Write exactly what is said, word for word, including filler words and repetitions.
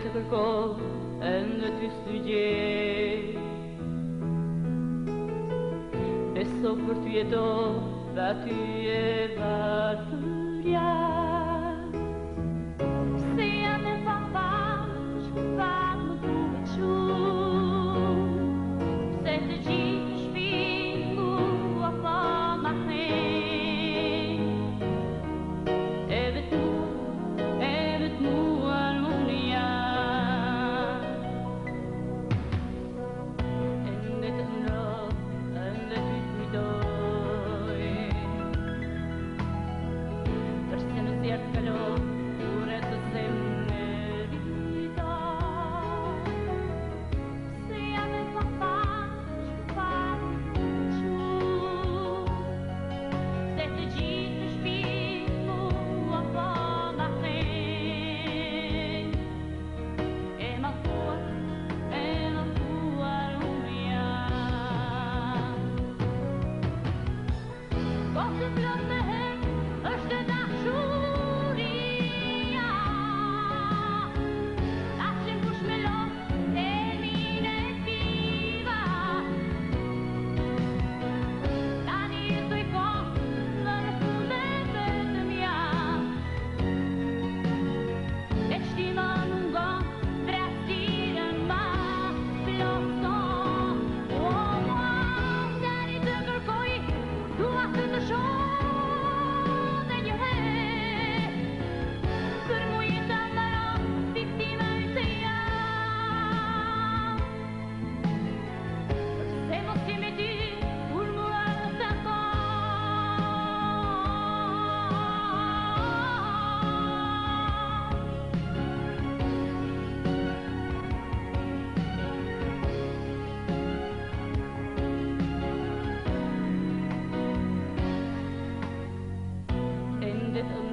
të kërkoh ende ty s'u gjej. Beso për ty jeto, dhe aty e varfërja. Se jam e papash, pak më duhet shumë, se të gjithë shpinë mua pa ma hen. E vetë mua, e vetë mua unë jam. Ende të ndroh, ende ty kujtoj, përse në zjarë të kaloj, kur e të zemre rita. Se jam e papash, pak më duhet shumë, se të gjithë në shpinë mua pa ma hen. E malkuar, e malkuar unë jam. Po të plot me herë është dashuria, dashin kush me lot e mine viva. Tani jetoj kohë në rëfune vetëm jam. E shtima mungon, vrastirën ma plotson. O, mua, tani të kërkoj, dua të të shoh dhe një herë, për mu jeta mbaro, viktima e të jam. Përse mos jemi ty, kur mua të takon. Ende të